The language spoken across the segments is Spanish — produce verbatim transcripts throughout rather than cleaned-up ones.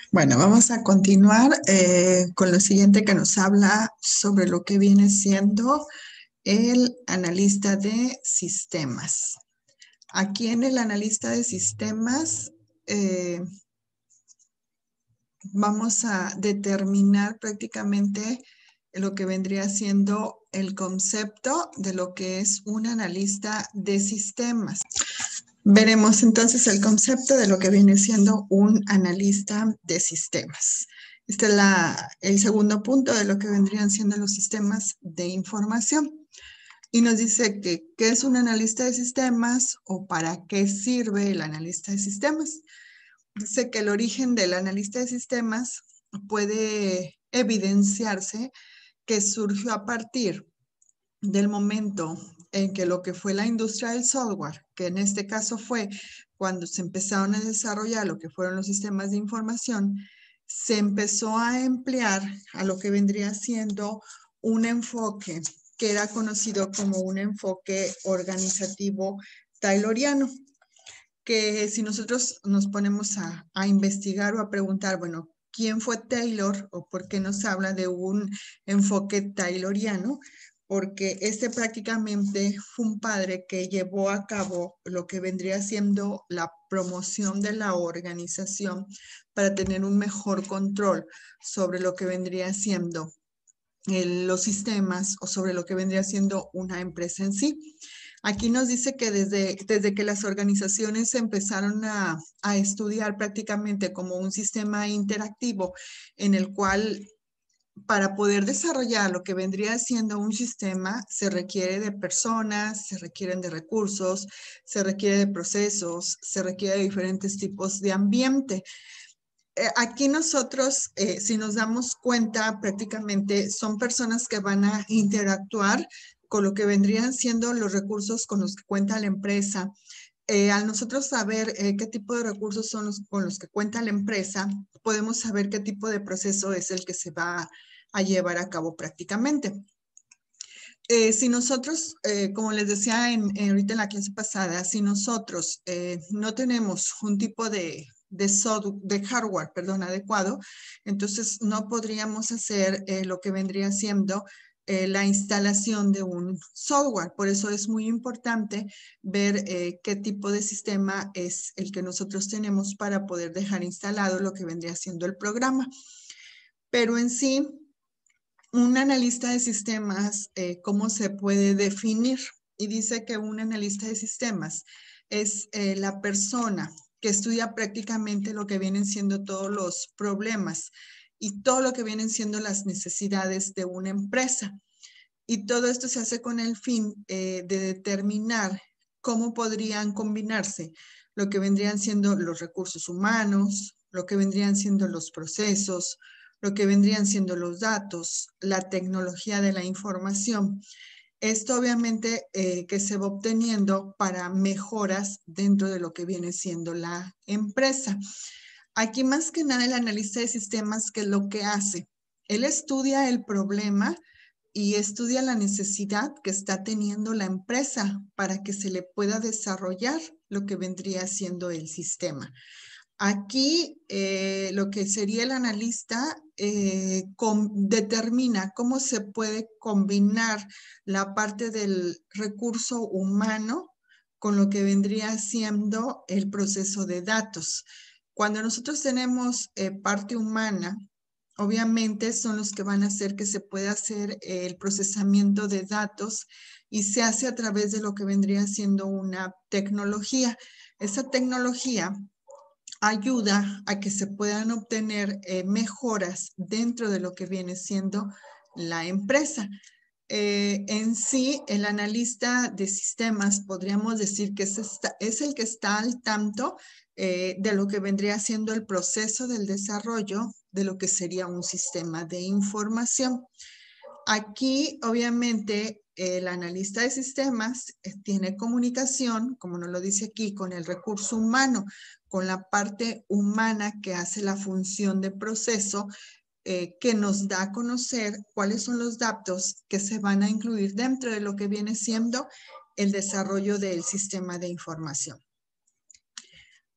Bueno, vamos a continuar eh, con lo siguiente que nos habla sobre lo que viene siendo el analista de sistemas. Aquí en el analista de sistemas eh, vamos a determinar prácticamente lo que vendría siendo el concepto de lo que es un analista de sistemas. Veremos entonces el concepto de lo que viene siendo un analista de sistemas. Este es la, el segundo punto de lo que vendrían siendo los sistemas de información. Y nos dice que qué es un analista de sistemas o para qué sirve el analista de sistemas. Dice que el origen del analista de sistemas puede evidenciarse que surgió a partir del momento en que lo que fue la industria del software, que en este caso fue cuando se empezaron a desarrollar lo que fueron los sistemas de información, se empezó a emplear a lo que vendría siendo un enfoque que era conocido como un enfoque organizativo tayloriano, que si nosotros nos ponemos a, a investigar o a preguntar, bueno, ¿quién fue Taylor o por qué nos habla de un enfoque tayloriano? Porque este prácticamente fue un padre que llevó a cabo lo que vendría siendo la promoción de la organización para tener un mejor control sobre lo que vendría siendo eh, los sistemas o sobre lo que vendría siendo una empresa en sí. Aquí nos dice que desde, desde que las organizaciones empezaron a, a estudiar prácticamente como un sistema interactivo en el cual para poder desarrollar lo que vendría siendo un sistema, se requiere de personas, se requieren de recursos, se requiere de procesos, se requiere de diferentes tipos de ambiente. Eh, aquí nosotros, eh, si nos damos cuenta, prácticamente son personas que van a interactuar con lo que vendrían siendo los recursos con los que cuenta la empresa. Eh, al nosotros saber eh, qué tipo de recursos son los con los que cuenta la empresa, podemos saber qué tipo de proceso es el que se va a llevar a cabo prácticamente. Eh, si nosotros, eh, como les decía en, en, ahorita en la clase pasada, si nosotros eh, no tenemos un tipo de, de, software, de hardware perdón, adecuado, entonces no podríamos hacer eh, lo que vendría siendo eh, la instalación de un software. Por eso es muy importante ver eh, qué tipo de sistema es el que nosotros tenemos para poder dejar instalado lo que vendría siendo el programa. Pero en sí, un analista de sistemas, eh, ¿cómo se puede definir? Y dice que un analista de sistemas es eh, la persona que estudia prácticamente lo que vienen siendo todos los problemas y todo lo que vienen siendo las necesidades de una empresa. Y todo esto se hace con el fin eh, de determinar cómo podrían combinarse lo que vendrían siendo los recursos humanos, lo que vendrían siendo los procesos, lo que vendrían siendo los datos, la tecnología de la información. Esto obviamente eh, que se va obteniendo para mejoras dentro de lo que viene siendo la empresa. Aquí más que nada el analista de sistemas, ¿qué es lo que hace? Él estudia el problema y estudia la necesidad que está teniendo la empresa para que se le pueda desarrollar lo que vendría siendo el sistema. Aquí eh, lo que sería el analista eh, con, determina cómo se puede combinar la parte del recurso humano con lo que vendría siendo el proceso de datos. Cuando nosotros tenemos eh, parte humana, obviamente son los que van a hacer que se pueda hacer el procesamiento de datos y se hace a través de lo que vendría siendo una tecnología. Esa tecnología ayuda a que se puedan obtener eh, mejoras dentro de lo que viene siendo la empresa. Eh, en sí, el analista de sistemas podríamos decir que es, esta, es el que está al tanto eh, de lo que vendría siendo el proceso del desarrollo de lo que sería un sistema de información. Aquí, obviamente, el analista de sistemas eh, tiene comunicación, como nos lo dice aquí, con el recurso humano, con la parte humana que hace la función de proceso, eh, que nos da a conocer cuáles son los datos que se van a incluir dentro de lo que viene siendo el desarrollo del sistema de información.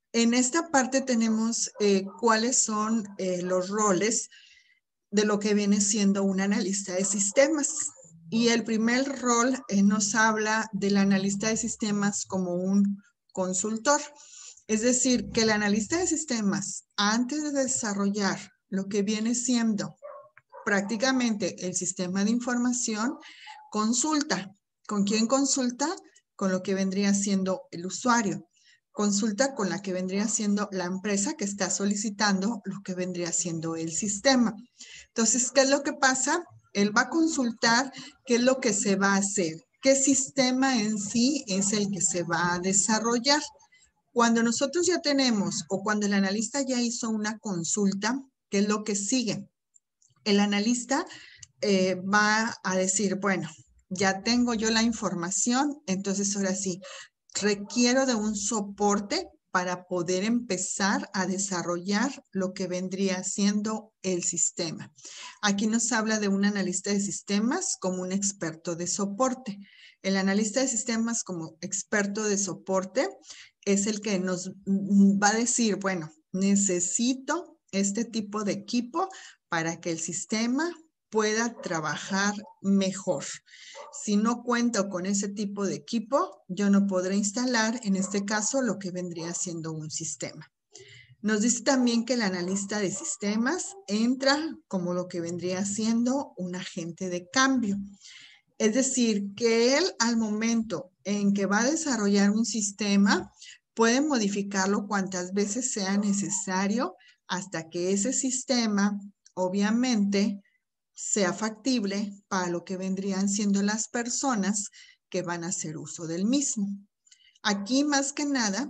En esta parte tenemos eh, cuáles son eh, los roles de lo que viene siendo un analista de sistemas. Y el primer rol eh, nos habla del analista de sistemas como un consultor. Es decir, que el analista de sistemas, antes de desarrollar lo que viene siendo prácticamente el sistema de información, consulta. ¿Con quién consulta? Con lo que vendría siendo el usuario. Consulta con la que vendría siendo la empresa que está solicitando lo que vendría siendo el sistema. Entonces, ¿qué es lo que pasa? Él va a consultar qué es lo que se va a hacer, qué sistema en sí es el que se va a desarrollar. Cuando nosotros ya tenemos o cuando el analista ya hizo una consulta, ¿qué es lo que sigue? El analista eh, va a decir, bueno, ya tengo yo la información, entonces ahora sí, requiero de un soporte para poder empezar a desarrollar lo que vendría siendo el sistema. Aquí nos habla de un analista de sistemas como un experto de soporte. El analista de sistemas como experto de soporte es el que nos va a decir, bueno, necesito este tipo de equipo para que el sistema pueda trabajar mejor. Si no cuento con ese tipo de equipo, yo no podré instalar, en este caso, lo que vendría siendo un sistema. Nos dice también que el analista de sistemas entra como lo que vendría siendo un agente de cambio. Es decir, que él al momento en que va a desarrollar un sistema, puede modificarlo cuantas veces sea necesario hasta que ese sistema, obviamente, sea factible para lo que vendrían siendo las personas que van a hacer uso del mismo. Aquí, más que nada,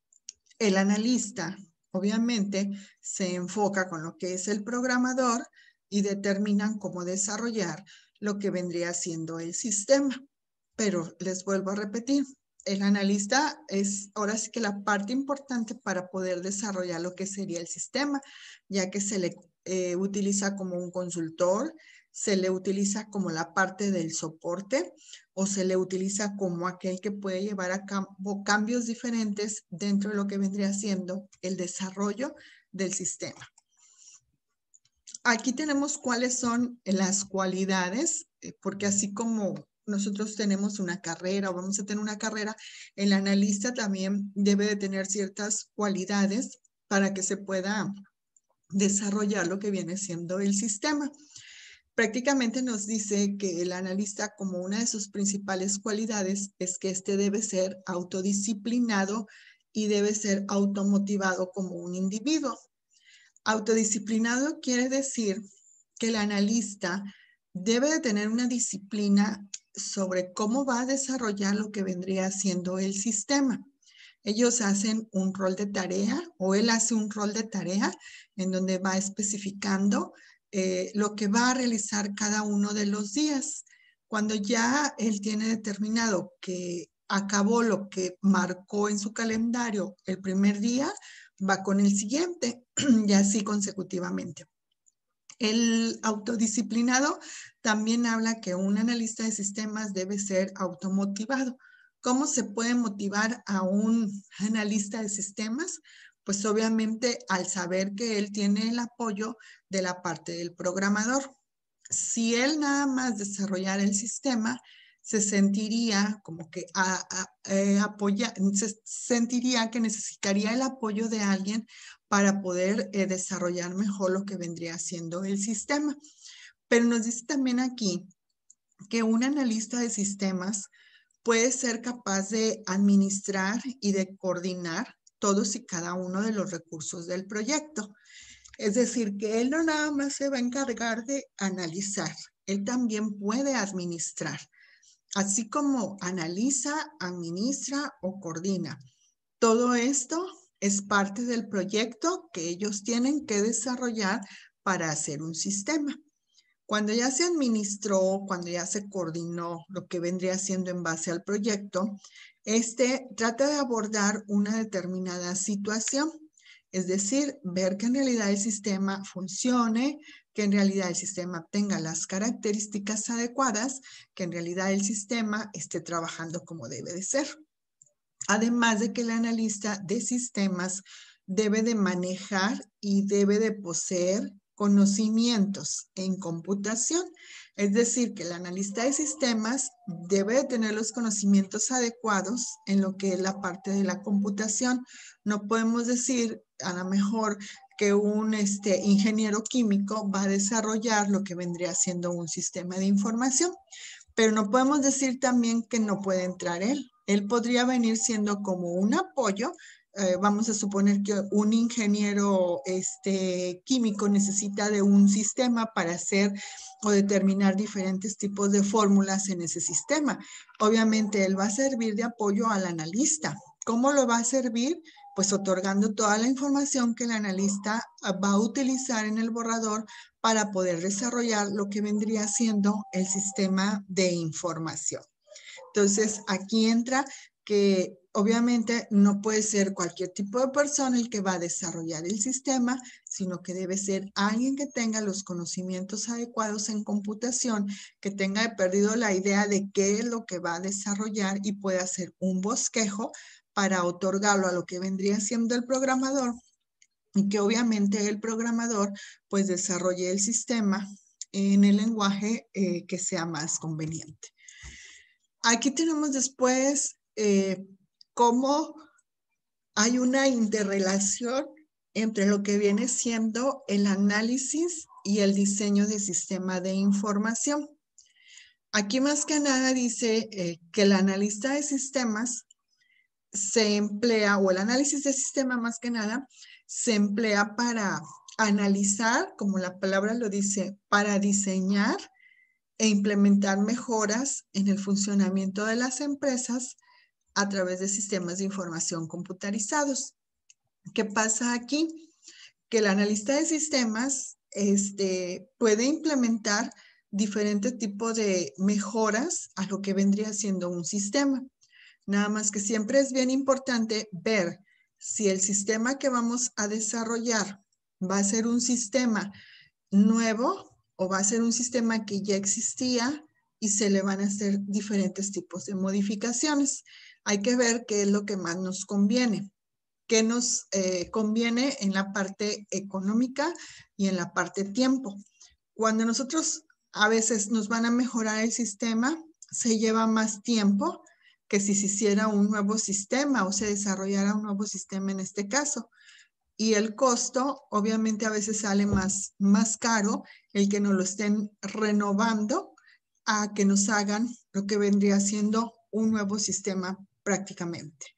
el analista, obviamente, se enfoca con lo que es el programador y determinan cómo desarrollar lo que vendría siendo el sistema. Pero les vuelvo a repetir, el analista es ahora sí que la parte importante para poder desarrollar lo que sería el sistema, ya que se le eh, utiliza como un consultor, se le utiliza como la parte del soporte o se le utiliza como aquel que puede llevar a cabo cambios diferentes dentro de lo que vendría siendo el desarrollo del sistema. Aquí tenemos cuáles son las cualidades, porque así como nosotros tenemos una carrera o vamos a tener una carrera, el analista también debe de tener ciertas cualidades para que se pueda desarrollar lo que viene siendo el sistema. Prácticamente nos dice que el analista, como una de sus principales cualidades, es que este debe ser autodisciplinado y debe ser automotivado como un individuo. Autodisciplinado quiere decir que el analista debe de tener una disciplina sobre cómo va a desarrollar lo que vendría siendo el sistema. Ellos hacen un rol de tarea o él hace un rol de tarea en donde va especificando eh, lo que va a realizar cada uno de los días. Cuando ya él tiene determinado que acabó lo que marcó en su calendario el primer día, va con el siguiente y así consecutivamente. El autodisciplinado también habla que un analista de sistemas debe ser automotivado. ¿Cómo se puede motivar a un analista de sistemas? Pues obviamente al saber que él tiene el apoyo de la parte del programador. Si él nada más desarrollara el sistema, se sentiría como que a, a, eh, apoya, se sentiría que necesitaría el apoyo de alguien para poder eh, desarrollar mejor lo que vendría siendo el sistema. Pero nos dice también aquí que un analista de sistemas puede ser capaz de administrar y de coordinar todos y cada uno de los recursos del proyecto. Es decir, que él no nada más se va a encargar de analizar, él también puede administrar. Así como analiza, administra o coordina. Todo esto es parte del proyecto que ellos tienen que desarrollar para hacer un sistema. Cuando ya se administró, cuando ya se coordinó lo que vendría siendo en base al proyecto, este trata de abordar una determinada situación. Es decir, ver que en realidad el sistema funcione, que en realidad el sistema tenga las características adecuadas, que en realidad el sistema esté trabajando como debe de ser. Además de que el analista de sistemas debe de manejar y debe de poseer conocimientos en computación. Es decir, que el analista de sistemas debe de tener los conocimientos adecuados en lo que es la parte de la computación. No podemos decir, a lo mejor, que un este, ingeniero químico va a desarrollar lo que vendría siendo un sistema de información, pero no podemos decir también que no puede entrar él. Él podría venir siendo como un apoyo. Eh, vamos a suponer que un ingeniero este, químico necesita de un sistema para hacer o determinar diferentes tipos de fórmulas en ese sistema. Obviamente, él va a servir de apoyo al analista. ¿Cómo lo va a servir? Pues otorgando toda la información que el analista va a utilizar en el borrador para poder desarrollar lo que vendría siendo el sistema de información. Entonces, aquí entra que obviamente no puede ser cualquier tipo de persona el que va a desarrollar el sistema, sino que debe ser alguien que tenga los conocimientos adecuados en computación, que tenga perdido la idea de qué es lo que va a desarrollar y pueda hacer un bosquejo para otorgarlo a lo que vendría siendo el programador, y que obviamente el programador pues desarrolle el sistema en el lenguaje eh, que sea más conveniente. Aquí tenemos después eh, cómo hay una interrelación entre lo que viene siendo el análisis y el diseño de sistema de información. Aquí más que nada dice eh, que el analista de sistemas se emplea, o el análisis de sistema más que nada, se emplea para analizar, como la palabra lo dice, para diseñar e implementar mejoras en el funcionamiento de las empresas a través de sistemas de información computarizados. ¿Qué pasa aquí? Que el analista de sistemas este, puede implementar diferentes tipos de mejoras a lo que vendría siendo un sistema. Nada más que siempre es bien importante ver si el sistema que vamos a desarrollar va a ser un sistema nuevo o va a ser un sistema que ya existía y se le van a hacer diferentes tipos de modificaciones. Hay que ver qué es lo que más nos conviene, qué nos eh, conviene en la parte económica y en la parte tiempo. Cuando nosotros a veces nos van a mejorar el sistema, se lleva más tiempo que si se hiciera un nuevo sistema o se desarrollara un nuevo sistema en este caso. Y el costo, obviamente, a veces sale más, más caro el que nos lo estén renovando a que nos hagan lo que vendría siendo un nuevo sistema prácticamente.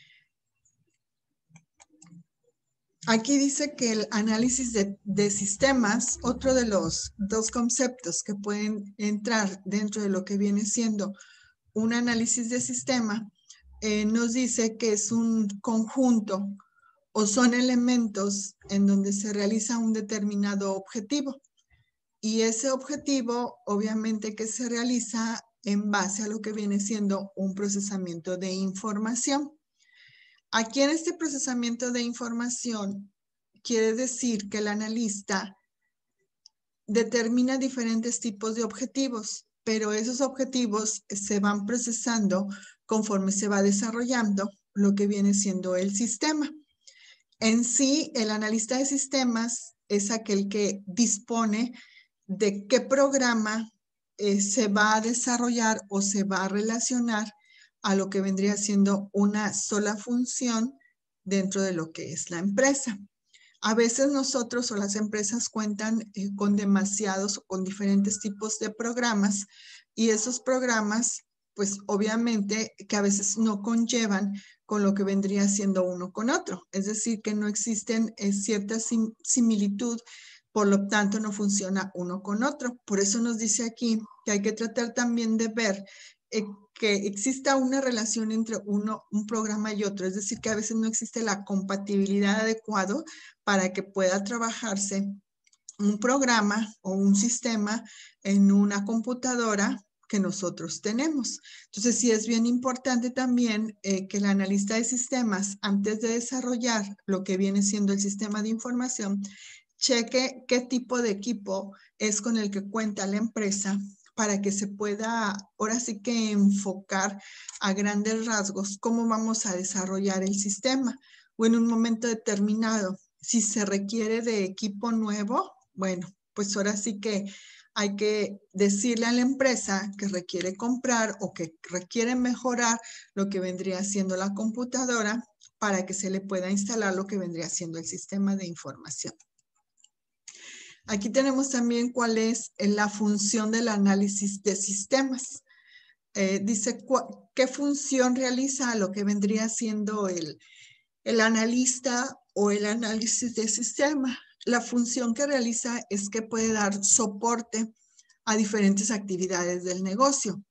Aquí dice que el análisis de, de sistemas, otro de los dos conceptos que pueden entrar dentro de lo que viene siendo un análisis de sistema, eh, nos dice que es un conjunto o son elementos en donde se realiza un determinado objetivo. Y ese objetivo, obviamente, que se realiza en base a lo que viene siendo un procesamiento de información. Aquí en este procesamiento de información, quiere decir que el analista determina diferentes tipos de objetivos, pero esos objetivos se van procesando conforme se va desarrollando lo que viene siendo el sistema. En sí, el analista de sistemas es aquel que dispone de qué programa eh, se va a desarrollar o se va a relacionar a lo que vendría siendo una sola función dentro de lo que es la empresa. A veces nosotros o las empresas cuentan eh, con demasiados o con diferentes tipos de programas y esos programas, pues obviamente que a veces no conllevan con lo que vendría siendo uno con otro. Es decir, que no existen eh, cierta sim similitud, por lo tanto no funciona uno con otro. Por eso nos dice aquí que hay que tratar también de ver eh, que exista una relación entre uno, un programa y otro. Es decir, que a veces no existe la compatibilidad adecuada para que pueda trabajarse un programa o un sistema en una computadora que nosotros tenemos. Entonces, sí es bien importante también eh, que el analista de sistemas, antes de desarrollar lo que viene siendo el sistema de información, cheque qué tipo de equipo es con el que cuenta la empresa para que se pueda ahora sí que enfocar a grandes rasgos cómo vamos a desarrollar el sistema o en un momento determinado. Si se requiere de equipo nuevo, bueno, pues ahora sí que hay que decirle a la empresa que requiere comprar o que requiere mejorar lo que vendría siendo la computadora para que se le pueda instalar lo que vendría siendo el sistema de información. Aquí tenemos también cuál es la función del análisis de sistemas. Eh, dice qué función realiza lo que vendría siendo el, el analista o el análisis de sistema. La función que realiza es que puede dar soporte a diferentes actividades del negocio.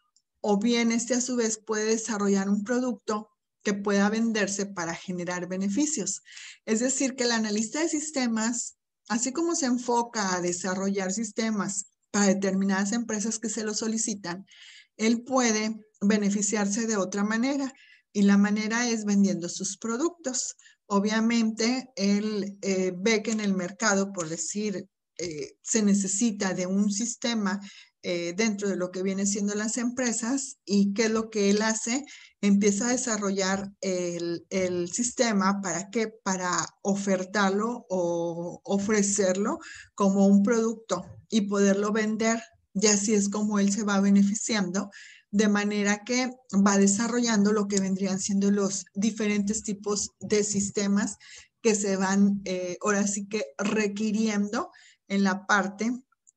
O bien este a su vez puede desarrollar un producto que pueda venderse para generar beneficios. Es decir, que el analista de sistemas, así como se enfoca a desarrollar sistemas para determinadas empresas que se lo solicitan, él puede beneficiarse de otra manera y la manera es vendiendo sus productos. Obviamente, él eh, ve que en el mercado, por decir, eh, se necesita de un sistema eh, dentro de lo que viene siendo las empresas y qué es lo que él hace, empieza a desarrollar el, el sistema para qué, para ofertarlo o ofrecerlo como un producto y poderlo vender. Y así es como él se va beneficiando, de manera que va desarrollando lo que vendrían siendo los diferentes tipos de sistemas que se van eh, ahora sí que requiriendo en la parte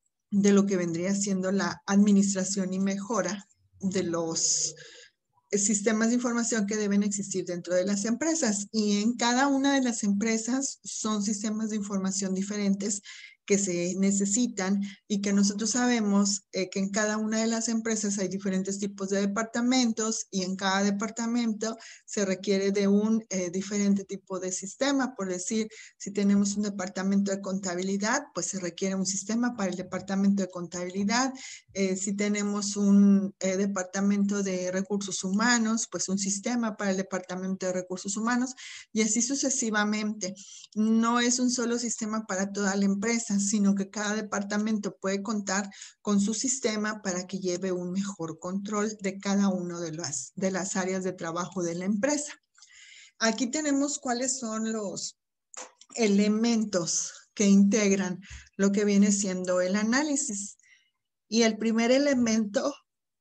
de lo que vendría siendo la administración y mejora de los sistemas de información que deben existir dentro de las empresas. Y en cada una de las empresas son sistemas de información diferentes que se necesitan y que nosotros sabemos eh, que en cada una de las empresas hay diferentes tipos de departamentos y en cada departamento se requiere de un eh, diferente tipo de sistema. Por decir, si tenemos un departamento de contabilidad, pues se requiere un sistema para el departamento de contabilidad. Eh, si tenemos un eh, departamento de recursos humanos, pues un sistema para el departamento de recursos humanos y así sucesivamente. No es un solo sistema para toda la empresa, sino que cada departamento puede contar con su sistema para que lleve un mejor control de cada una de las, de las áreas de trabajo de la empresa. Aquí tenemos cuáles son los elementos que integran lo que viene siendo el análisis. Y el primer elemento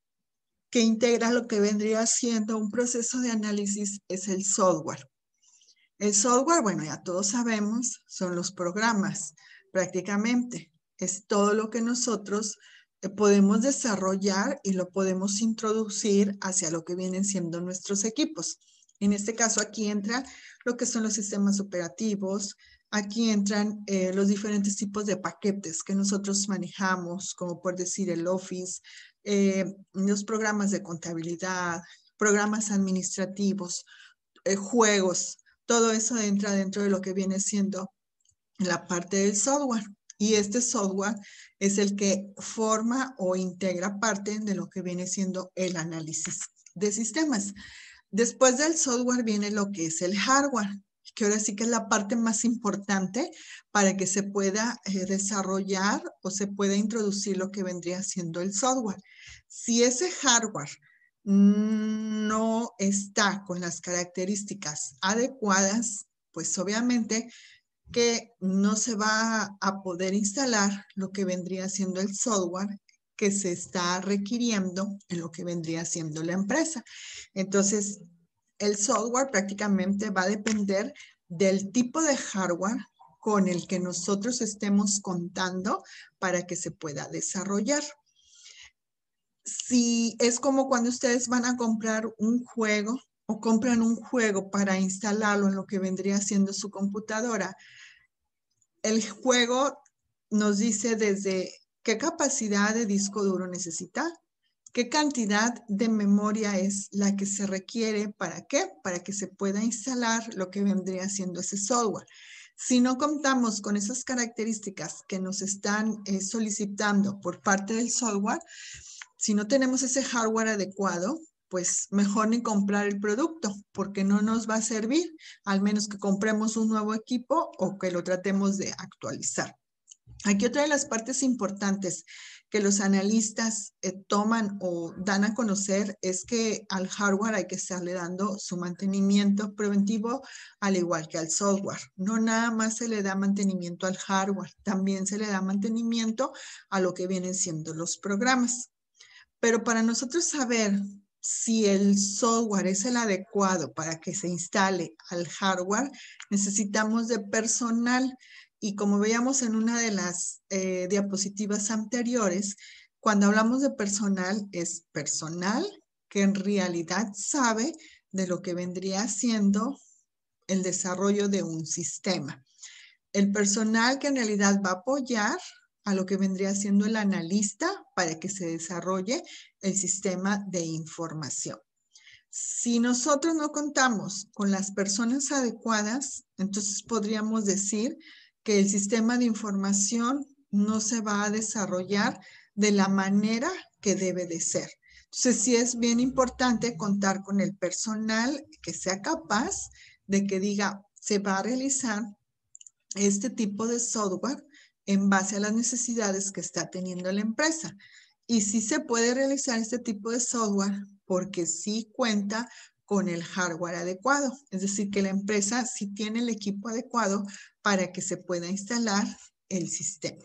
que integra lo que vendría siendo un proceso de análisis es el software. El software, bueno, ya todos sabemos, son los programas, prácticamente. Es todo lo que nosotros podemos desarrollar y lo podemos introducir hacia lo que vienen siendo nuestros equipos. En este caso, aquí entra lo que son los sistemas operativos, aquí entran eh, los diferentes tipos de paquetes que nosotros manejamos, como por decir el Office, eh, los programas de contabilidad, programas administrativos, eh, juegos, todo eso entra dentro de lo que viene siendo la parte del software. Y este software es el que forma o integra parte de lo que viene siendo el análisis de sistemas. Después del software viene lo que es el hardware, que ahora sí que es la parte más importante para que se pueda eh, desarrollar o se pueda introducir lo que vendría siendo el software. Si ese hardware no está con las características adecuadas, pues obviamente que no se va a poder instalar lo que vendría siendo el software que se está requiriendo en lo que vendría siendo la empresa. Entonces, el software prácticamente va a depender del tipo de hardware con el que nosotros estemos contando para que se pueda desarrollar. Si es como cuando ustedes van a comprar un juego o compran un juego para instalarlo en lo que vendría siendo su computadora, el juego nos dice desde qué capacidad de disco duro necesita, qué cantidad de memoria es la que se requiere, ¿para qué? Para que se pueda instalar lo que vendría siendo ese software. Si no contamos con esas características que nos están eh, solicitando por parte del software, si no tenemos ese hardware adecuado, pues mejor ni comprar el producto porque no nos va a servir, al menos que compremos un nuevo equipo o que lo tratemos de actualizar. Aquí otra de las partes importantes que los analistas eh, toman o dan a conocer es que al hardware hay que estarle dando su mantenimiento preventivo al igual que al software. No nada más se le da mantenimiento al hardware, también se le da mantenimiento a lo que vienen siendo los programas. Pero para nosotros saber si el software es el adecuado para que se instale al hardware, necesitamos de personal. Y como veíamos en una de las eh, diapositivas anteriores, cuando hablamos de personal, es personal que en realidad sabe de lo que vendría siendo el desarrollo de un sistema. El personal que en realidad va a apoyar a lo que vendría siendo el analista para que se desarrolle el sistema de información. Si nosotros no contamos con las personas adecuadas, entonces podríamos decir que el sistema de información no se va a desarrollar de la manera que debe de ser. Entonces sí es bien importante contar con el personal que sea capaz de que diga, se va a realizar este tipo de software en base a las necesidades que está teniendo la empresa. Y sí se puede realizar este tipo de software porque sí cuenta con el hardware adecuado. Es decir, que la empresa sí tiene el equipo adecuado para que se pueda instalar el sistema.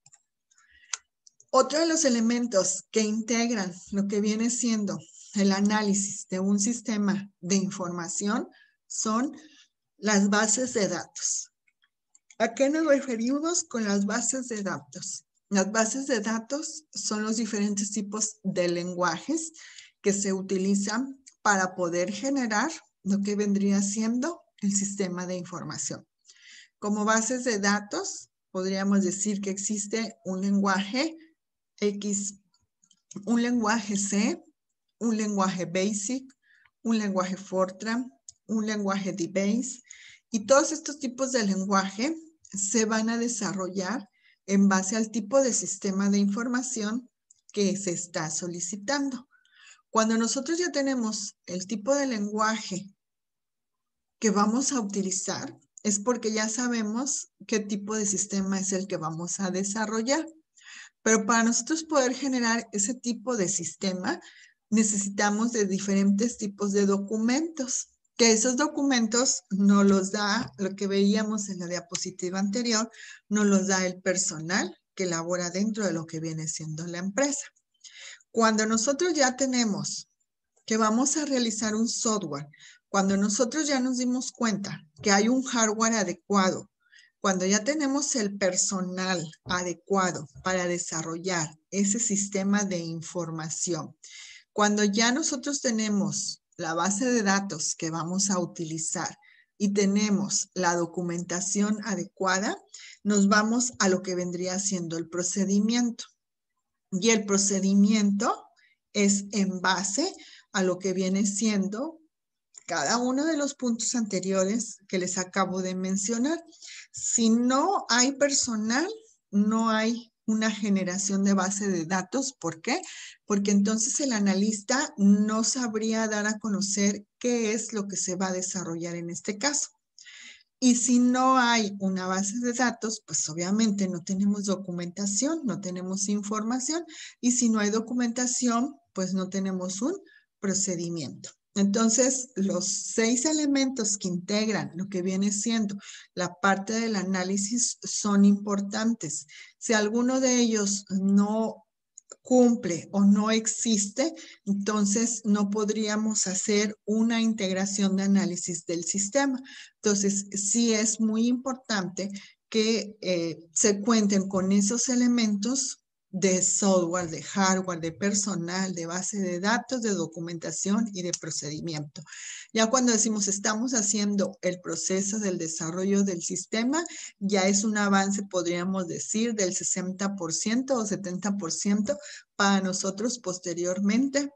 Otro de los elementos que integran lo que viene siendo el análisis de un sistema de información son las bases de datos. ¿A qué nos referimos con las bases de datos? Las bases de datos son los diferentes tipos de lenguajes que se utilizan para poder generar lo que vendría siendo el sistema de información. Como bases de datos, podríamos decir que existe un lenguaje X, un lenguaje C, un lenguaje BASIC, un lenguaje Fortran, un lenguaje DBase, y todos estos tipos de lenguaje se van a desarrollar en base al tipo de sistema de información que se está solicitando. Cuando nosotros ya tenemos el tipo de lenguaje que vamos a utilizar, es porque ya sabemos qué tipo de sistema es el que vamos a desarrollar. Pero para nosotros poder generar ese tipo de sistema, necesitamos de diferentes tipos de documentos, que esos documentos nos los da, lo que veíamos en la diapositiva anterior, nos los da el personal que labora dentro de lo que viene siendo la empresa. Cuando nosotros ya tenemos que vamos a realizar un software, cuando nosotros ya nos dimos cuenta que hay un hardware adecuado, cuando ya tenemos el personal adecuado para desarrollar ese sistema de información, cuando ya nosotros tenemos la base de datos que vamos a utilizar y tenemos la documentación adecuada, nos vamos a lo que vendría siendo el procedimiento. Y el procedimiento es en base a lo que viene siendo cada uno de los puntos anteriores que les acabo de mencionar. Si no hay personal, no hay una generación de base de datos. ¿Por qué? Porque entonces el analista no sabría dar a conocer qué es lo que se va a desarrollar en este caso. Y si no hay una base de datos, pues obviamente no tenemos documentación, no tenemos información. Y si no hay documentación, pues no tenemos un procedimiento. Entonces, los seis elementos que integran lo que viene siendo la parte del análisis son importantes. Si alguno de ellos no cumple o no existe, entonces no podríamos hacer una integración de análisis del sistema. Entonces, sí es muy importante que eh, se cuenten con esos elementos de software, de hardware, de personal, de base de datos, de documentación y de procedimiento. Ya cuando decimos estamos haciendo el proceso del desarrollo del sistema, ya es un avance, podríamos decir, del sesenta por ciento o setenta por ciento para nosotros posteriormente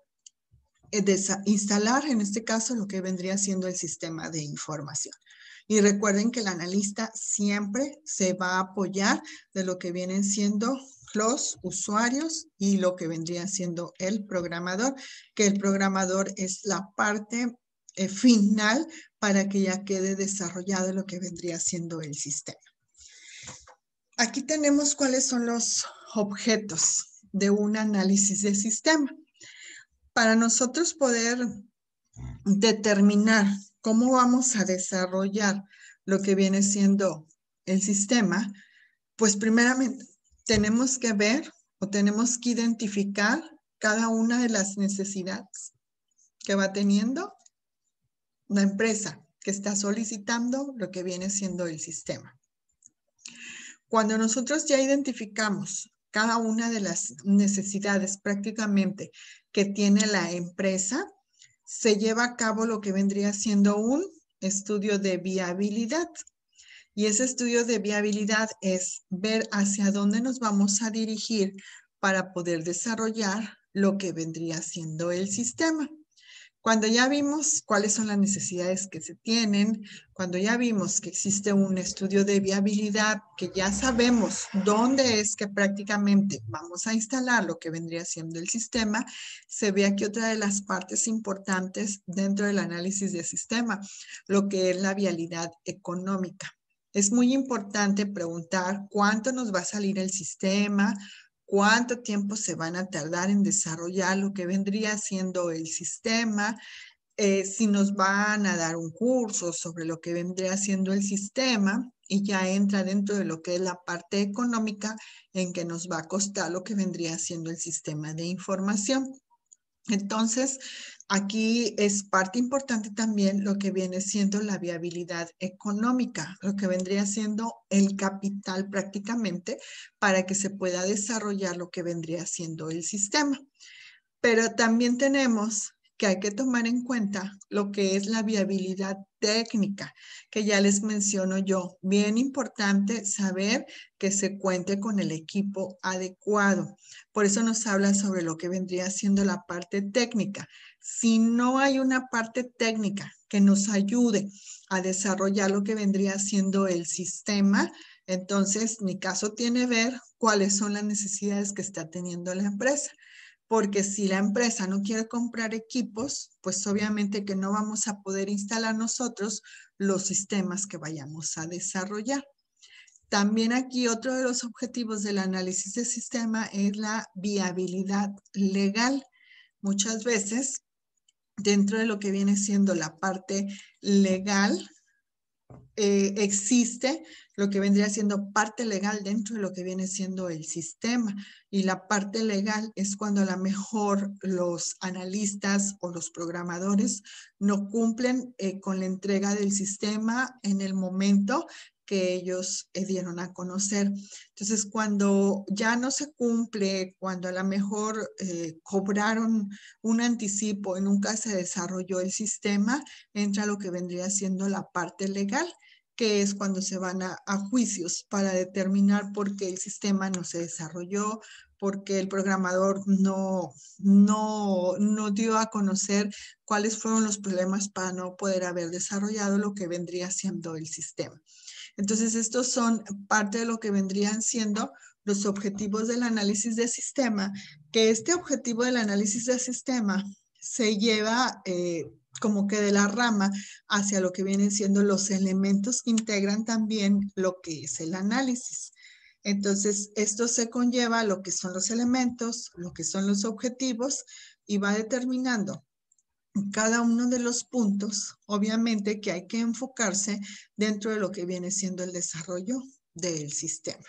eh, instalar, en este caso, lo que vendría siendo el sistema de información. Y recuerden que el analista siempre se va a apoyar de lo que vienen siendo los usuarios y lo que vendría siendo el programador, que el programador es la parte eh, final para que ya quede desarrollado lo que vendría siendo el sistema. Aquí tenemos cuáles son los objetos de un análisis de sistema. Para nosotros poder determinar cómo vamos a desarrollar lo que viene siendo el sistema, pues primeramente tenemos que ver o tenemos que identificar cada una de las necesidades que va teniendo la empresa que está solicitando lo que viene siendo el sistema. Cuando nosotros ya identificamos cada una de las necesidades prácticamente que tiene la empresa, se lleva a cabo lo que vendría siendo un estudio de viabilidad. Y ese estudio de viabilidad es ver hacia dónde nos vamos a dirigir para poder desarrollar lo que vendría siendo el sistema. Cuando ya vimos cuáles son las necesidades que se tienen, cuando ya vimos que existe un estudio de viabilidad, que ya sabemos dónde es que prácticamente vamos a instalar lo que vendría siendo el sistema, se ve aquí otra de las partes importantes dentro del análisis de sistema, lo que es la viabilidad económica. Es muy importante preguntar cuánto nos va a salir el sistema, cuánto tiempo se van a tardar en desarrollar lo que vendría siendo el sistema, eh, si nos van a dar un curso sobre lo que vendría siendo el sistema y ya entra dentro de lo que es la parte económica en que nos va a costar lo que vendría siendo el sistema de información. Entonces, aquí es parte importante también lo que viene siendo la viabilidad económica, lo que vendría siendo el capital prácticamente para que se pueda desarrollar lo que vendría siendo el sistema. Pero también tenemos que hay que tomar en cuenta lo que es la viabilidad técnica, que ya les menciono yo. Bien importante saber que se cuente con el equipo adecuado. Por eso nos habla sobre lo que vendría siendo la parte técnica. Si no hay una parte técnica que nos ayude a desarrollar lo que vendría siendo el sistema, entonces ni caso tiene ver cuáles son las necesidades que está teniendo la empresa. Porque si la empresa no quiere comprar equipos, pues obviamente que no vamos a poder instalar nosotros los sistemas que vayamos a desarrollar. También aquí otro de los objetivos del análisis de sistema es la viabilidad legal. Muchas veces, dentro de lo que viene siendo la parte legal, Eh, existe lo que vendría siendo parte legal dentro de lo que viene siendo el sistema. Y la parte legal es cuando a lo mejor los analistas o los programadores no cumplen eh, con la entrega del sistema en el momento que ellos eh, dieron a conocer. Entonces, cuando ya no se cumple, cuando a lo mejor eh, cobraron un anticipo y nunca se desarrolló el sistema, entra lo que vendría siendo la parte legal, que es cuando se van a, a juicios para determinar por qué el sistema no se desarrolló, porque el programador no, no, no dio a conocer cuáles fueron los problemas para no poder haber desarrollado lo que vendría siendo el sistema. Entonces, estos son parte de lo que vendrían siendo los objetivos del análisis de sistema, que este objetivo del análisis de sistema se lleva eh, como que de la rama hacia lo que vienen siendo los elementos que integran también lo que es el análisis. Entonces, esto se conlleva a lo que son los elementos, lo que son los objetivos y va determinando cada uno de los puntos, obviamente que hay que enfocarse dentro de lo que viene siendo el desarrollo del sistema.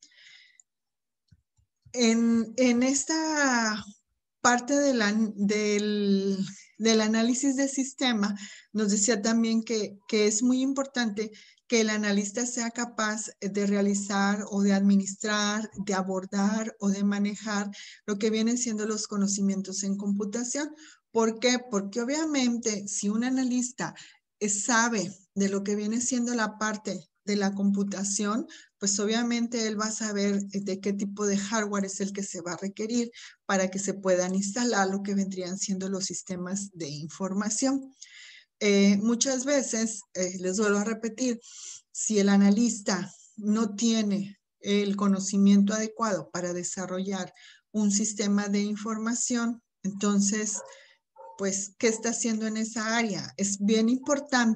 En, en esta parte de la, del, del análisis de sistema, nos decía también que, que es muy importante que el analista sea capaz de realizar o de administrar, de abordar o de manejar lo que vienen siendo los conocimientos en computación. ¿Por qué? Porque obviamente si un analista sabe de lo que viene siendo la parte de la computación, pues obviamente él va a saber de qué tipo de hardware es el que se va a requerir para que se puedan instalar lo que vendrían siendo los sistemas de información. Eh, muchas veces, eh, les vuelvo a repetir, si el analista no tiene el conocimiento adecuado para desarrollar un sistema de información, entonces, pues, ¿qué está haciendo en esa área? Es bien importante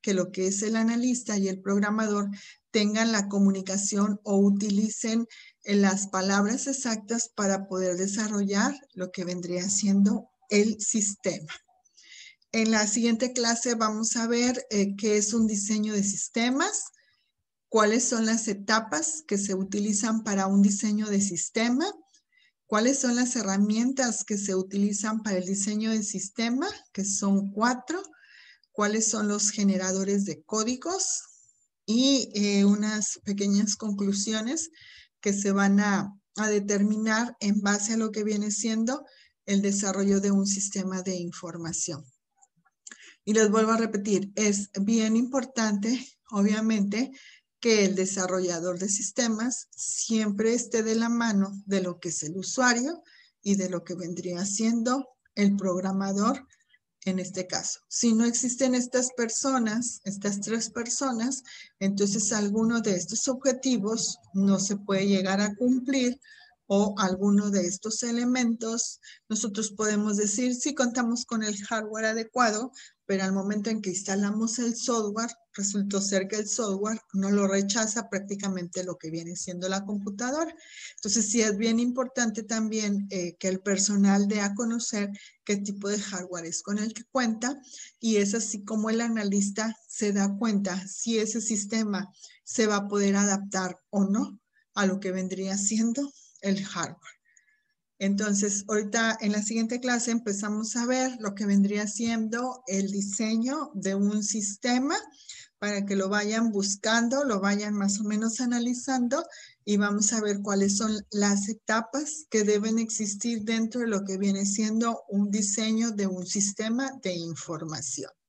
que lo que es el analista y el programador tengan la comunicación o utilicen las palabras exactas para poder desarrollar lo que vendría siendo el sistema. En la siguiente clase vamos a ver eh, qué es un diseño de sistemas, cuáles son las etapas que se utilizan para un diseño de sistema, cuáles son las herramientas que se utilizan para el diseño de sistema, que son cuatro, cuáles son los generadores de códigos y eh, unas pequeñas conclusiones que se van a, a determinar en base a lo que viene siendo el desarrollo de un sistema de información. Y les vuelvo a repetir, es bien importante, obviamente, que el desarrollador de sistemas siempre esté de la mano de lo que es el usuario y de lo que vendría siendo el programador en este caso. Si no existen estas personas, estas tres personas, entonces alguno de estos objetivos no se puede llegar a cumplir o alguno de estos elementos, nosotros podemos decir si contamos con el hardware adecuado, pero al momento en que instalamos el software, resultó ser que el software no lo rechaza prácticamente lo que viene siendo la computadora. Entonces sí es bien importante también eh, que el personal dé a conocer qué tipo de hardware es con el que cuenta y es así como el analista se da cuenta si ese sistema se va a poder adaptar o no a lo que vendría siendo el hardware. Entonces, ahorita en la siguiente clase empezamos a ver lo que vendría siendo el diseño de un sistema para que lo vayan buscando, lo vayan más o menos analizando y vamos a ver cuáles son las etapas que deben existir dentro de lo que viene siendo un diseño de un sistema de información.